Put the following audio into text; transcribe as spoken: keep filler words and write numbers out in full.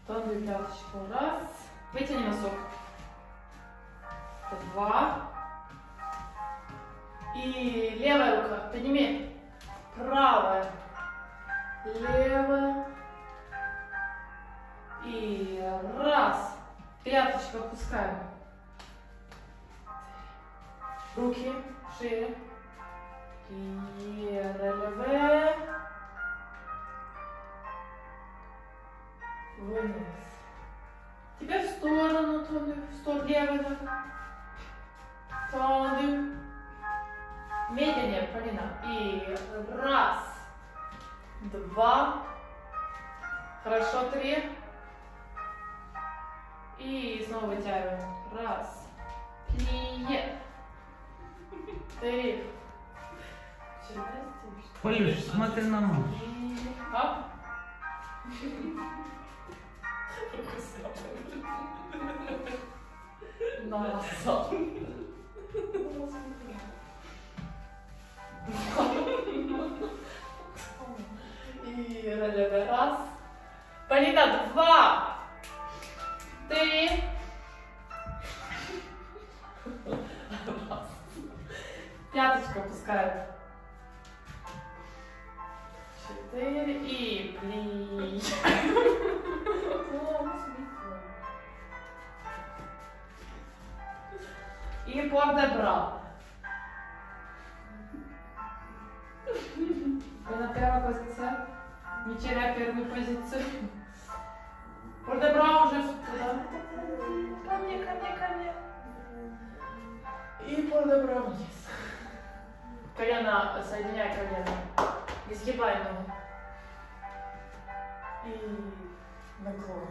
Тонкую пяточку. Раз. Вытяни носок. Два. И левая рука. Подними. Правая. Левая. И раз. Пяточку опускаем. Руки шире. И релеве. Вниз. Теперь в сторону, тонду, в сторону, левой ногой. Тонду. Медленнее, Полина. И раз, два. Хорошо, три. И снова вытягиваем. Раз. Плие. Три. Полюш, смотри на маму. Оп. Назад. И релеве. Раз. Полина, два. Три. Раз. Пяточку опускаем. Четыре. И пли. И пор-де-бра. И на первой позиции. Не теряй первую позицию. Пор-де-бра уже туда. Ко мне, ко мне, ко мне. И пор-де-бра вниз. Колено, соединяй колено. Изгибай ногу. И наклон.